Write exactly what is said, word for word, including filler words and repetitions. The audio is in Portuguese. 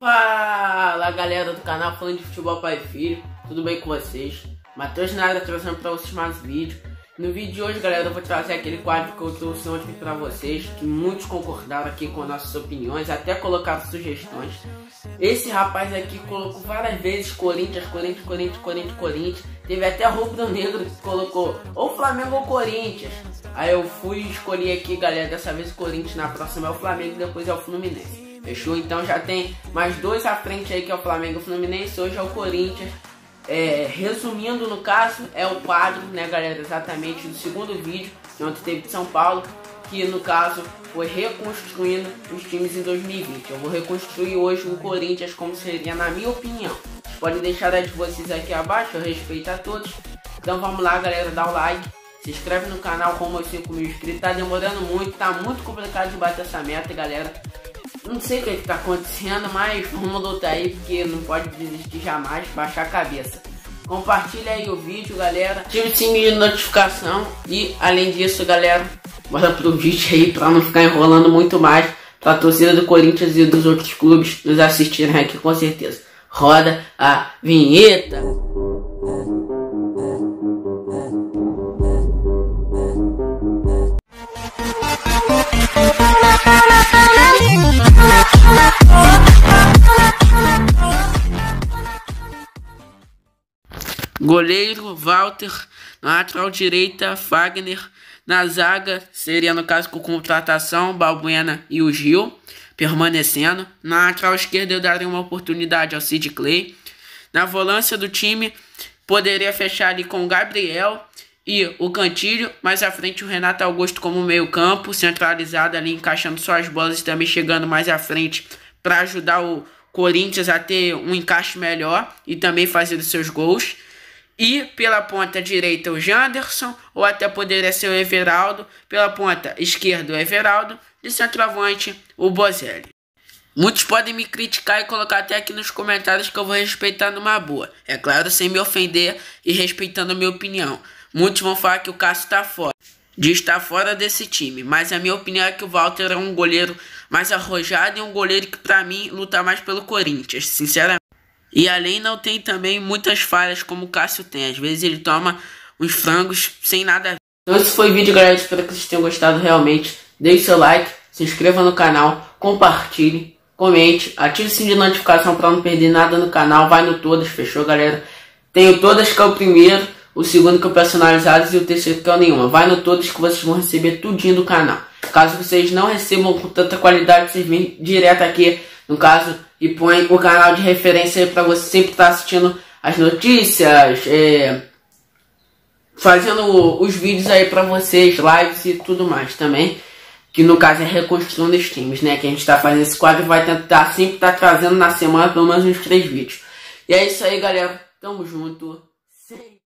Fala galera do canal Falando de Futebol Pai e Filho, tudo bem com vocês? Matheus na área trazendo para vocês mais um vídeo. No vídeo de hoje, galera, eu vou trazer aquele quadro que eu trouxe ontem para vocês, que muitos concordaram aqui com nossas opiniões, até colocaram sugestões. Esse rapaz aqui colocou várias vezes Corinthians, Corinthians, Corinthians, Corinthians, Corinthians. Teve até Rubro Negro que colocou ou Flamengo ou Corinthians. Aí eu fui escolher aqui, galera, dessa vez o Corinthians, na próxima é o Flamengo e depois é o Fluminense. Fechou? Então já tem mais dois à frente aí, que é o Flamengo e o Fluminense. Hoje é o Corinthians. É, resumindo, no caso, é o quadro, né, galera, exatamente do segundo vídeo, que ontem teve de São Paulo, que no caso foi reconstruindo os times em dois mil e vinte. Eu vou reconstruir hoje o Corinthians como seria, na minha opinião. Pode deixar a de vocês aqui abaixo, eu respeito a todos. Então vamos lá, galera, dá o like, se inscreve no canal com meus cinco mil inscritos. Tá demorando muito, tá muito complicado de bater essa meta, galera. Não sei o que está acontecendo, mas vamos lutar aí, porque não pode desistir jamais, baixar a cabeça. Compartilha aí o vídeo, galera. Ative o sininho de notificação. E além disso, galera, bora pro vídeo aí pra não ficar enrolando muito mais, pra torcida do Corinthians e dos outros clubes nos assistirem aqui com certeza. Roda a vinheta. Goleiro Walter, na lateral direita Fagner, na zaga seria no caso com contratação Balbuena e o Gil permanecendo. Na lateral esquerda eu daria uma oportunidade ao Sid Clay. Na volância do time poderia fechar ali com o Gabriel e o Cantilho, mais à frente o Renato Augusto como meio campo, centralizado ali, encaixando suas bolas e também chegando mais à frente para ajudar o Corinthians a ter um encaixe melhor e também fazer os seus gols. E pela ponta direita o Janderson, ou até poderia ser o Everaldo. Pela ponta esquerda o Everaldo, de centroavante o Bozelli. Muitos podem me criticar e colocar até aqui nos comentários que eu vou respeitar numa boa. É claro, sem me ofender e respeitando a minha opinião. Muitos vão falar que o Cássio está fora, de estar fora desse time. Mas a minha opinião é que o Walter é um goleiro mais arrojado e um goleiro que pra mim luta mais pelo Corinthians, sinceramente. E além não tem também muitas falhas como o Cássio tem. Às vezes ele toma uns frangos sem nada a ver. Então esse foi o vídeo, galera. Espero que vocês tenham gostado realmente. Deixe seu like, se inscreva no canal, compartilhe, comente, ative o sininho de notificação para não perder nada no canal. Vai no todas, fechou, galera? Tenho todas que é o primeiro, o segundo que é o personalizados e o terceiro que é o nenhuma. Vai no todas que vocês vão receber tudinho do canal. Caso vocês não recebam com tanta qualidade, vocês vêm direto aqui, no caso, e põe o canal de referência aí pra você sempre estar assistindo as notícias, é, fazendo os vídeos aí pra vocês, lives e tudo mais também. Que no caso é reconstruindo os times, né? Que a gente tá fazendo esse quadro e vai tentar sempre estar trazendo na semana pelo menos uns três vídeos. E é isso aí, galera. Tamo junto.